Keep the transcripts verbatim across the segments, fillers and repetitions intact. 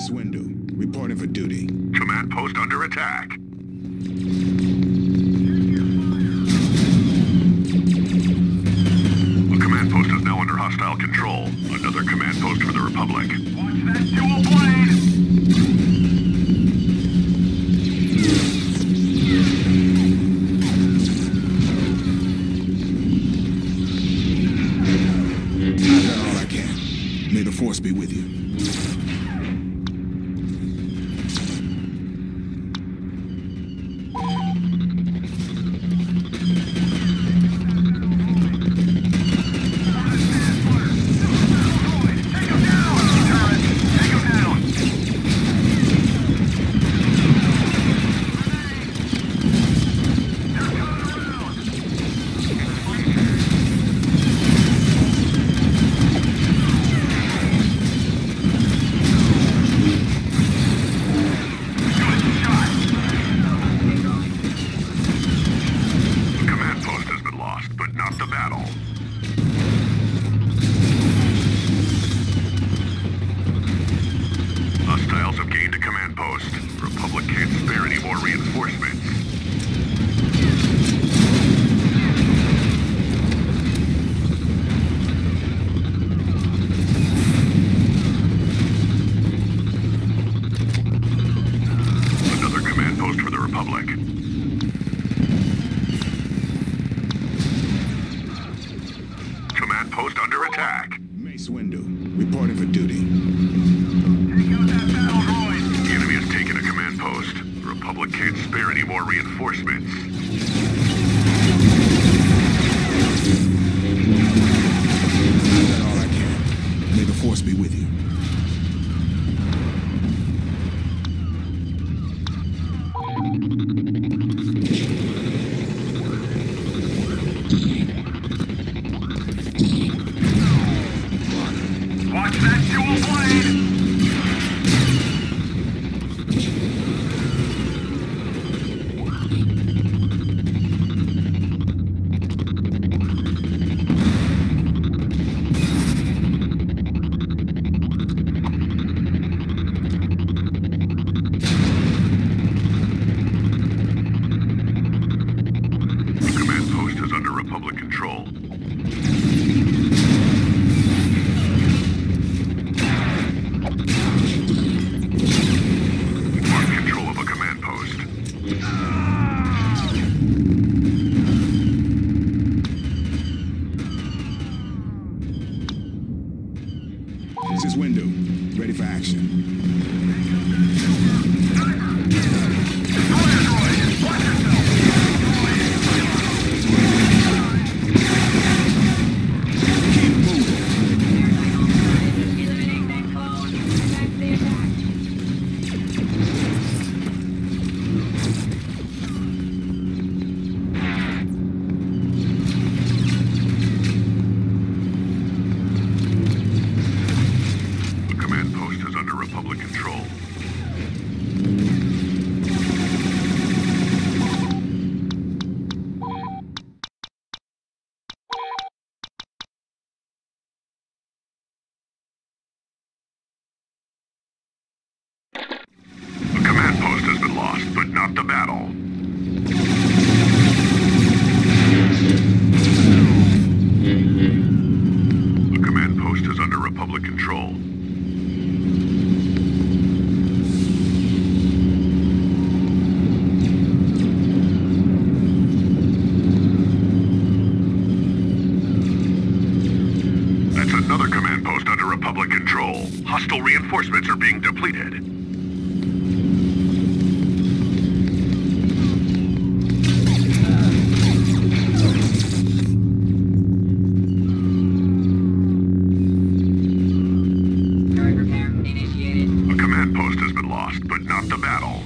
Swindle, reporting for duty. Command post under attack. A command post is now under hostile control. Another command post for the Republic. Watch that dual blade! I've done all I can. May the Force be with you. Hostiles have gained a command post. Republic can't spare any more reinforcements. Another command post for the Republic. Command post under attack. Mace Windu, reporting for duty. The enemy has taken a command post. The Republic can't spare any more reinforcements. I've done all I can. May the Force be with you. Watch that dual blade! The command post is under Republic control. Mark control of a command post. This is Windu, ready for action. Keep moving. The command post is under Republic control. The command post has been lost, but not the battle. The command post is under Republic control. That's another command post under Republic control. Hostile reinforcements are being depleted. A command post has been lost, but not the battle.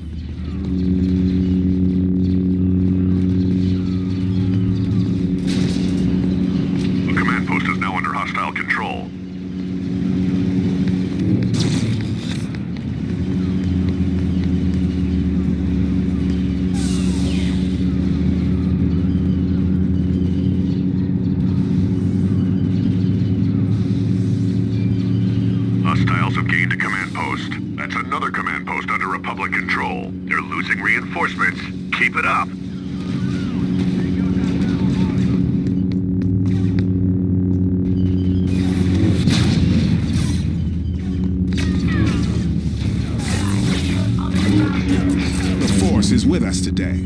The command post is now under hostile control. Hostiles have gained a command post. That's another command post under Republic control. They're losing reinforcements. Keep it up. The Force is with us today.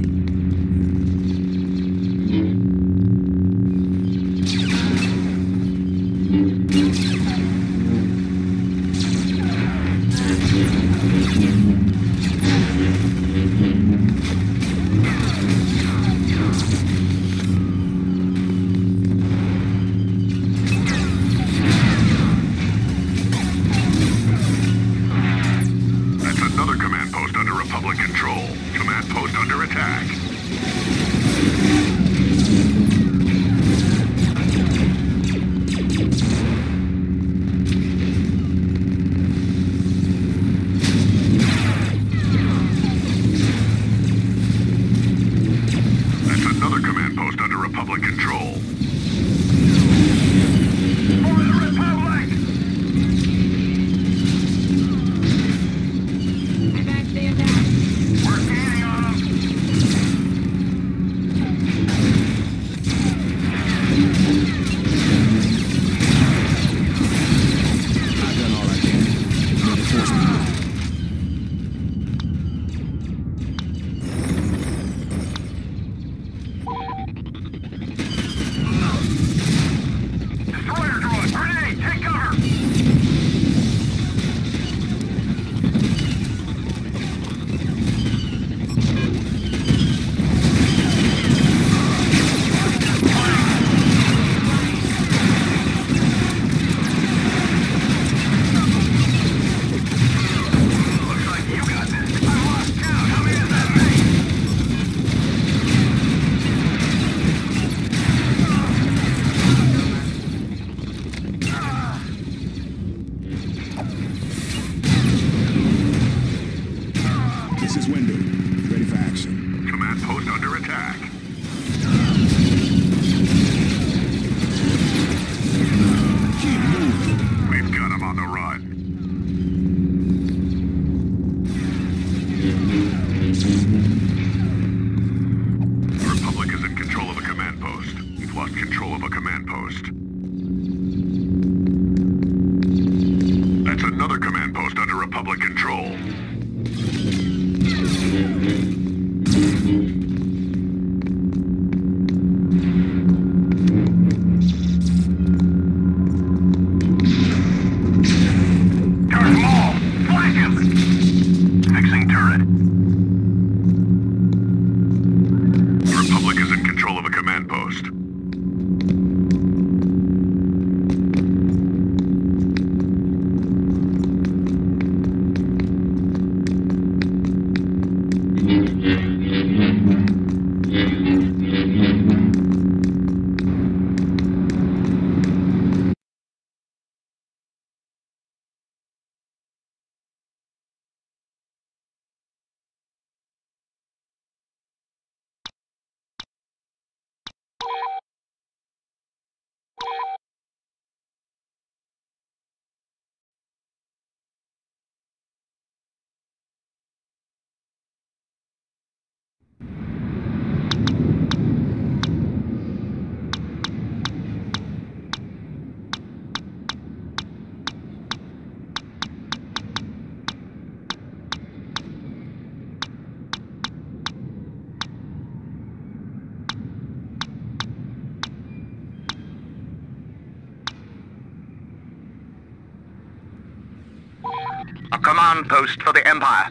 A command post for the Empire.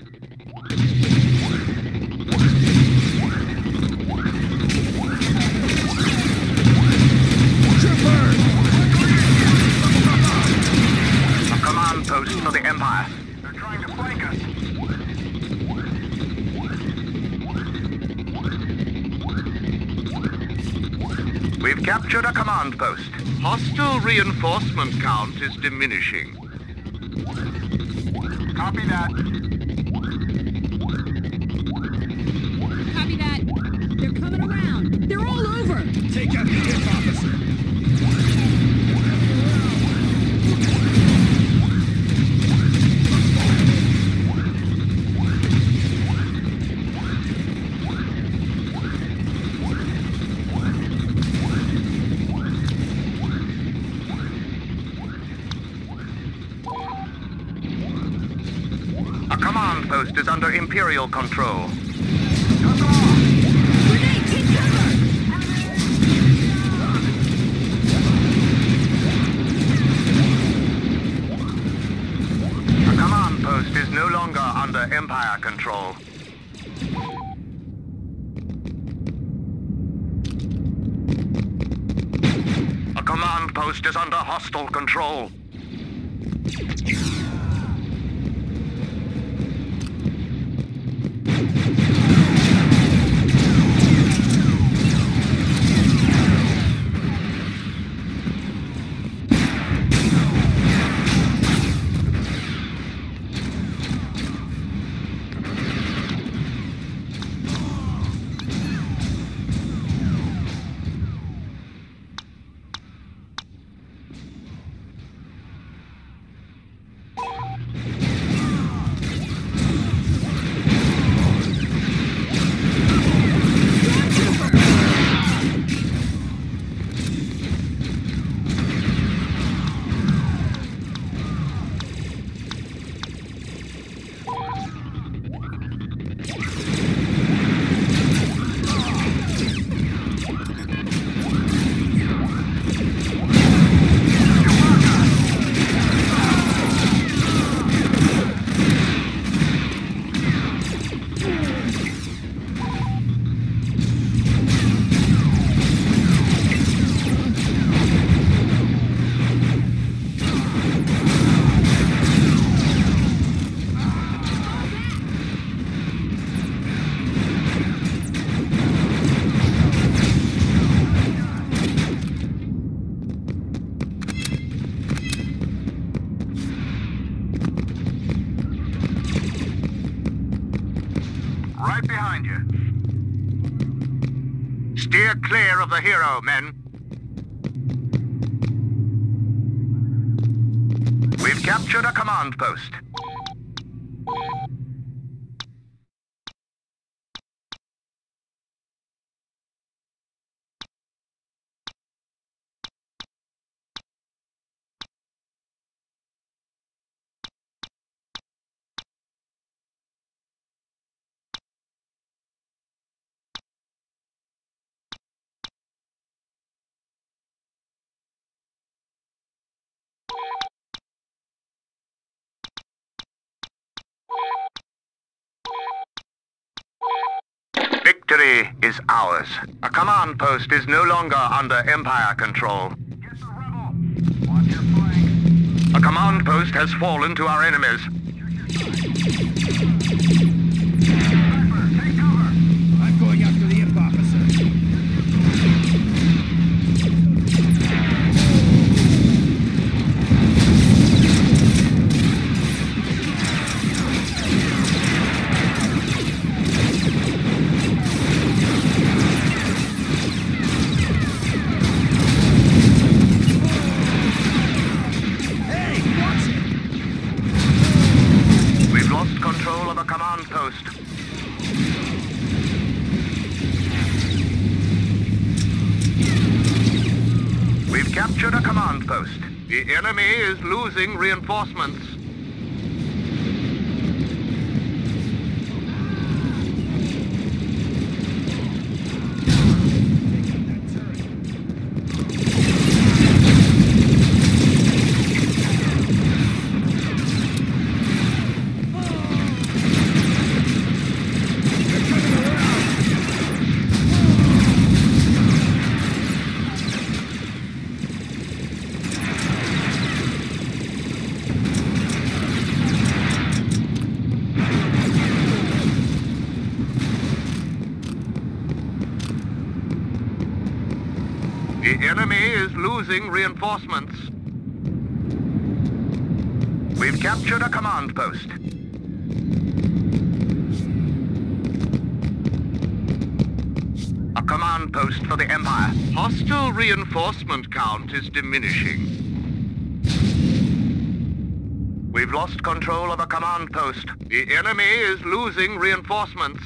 A command post for the Empire. They're trying to flank us. We've captured a command post. Hostile reinforcement count is diminishing. Copy that. Copy that. They're coming around. They're all over. Take out the hip, officer. under Imperial control. Grenade, take cover! The command post is no longer under Empire control. A command post is under hostile control. Right behind you. Steer clear of the hero, men. We've captured a command post. Victory is ours. A command post is no longer under Empire control. Get the rebel. Watch your flank. A command post has fallen to our enemies. Sniper, take cover. I'm going after the imp officer. Control of a command post. We've captured a command post. The enemy is losing reinforcements. The enemy is losing reinforcements. We've captured a command post. A command post for the Empire. Hostile reinforcement count is diminishing. We've lost control of a command post. The enemy is losing reinforcements.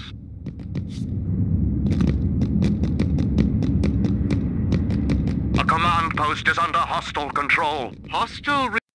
A command post is under hostile control. Hostile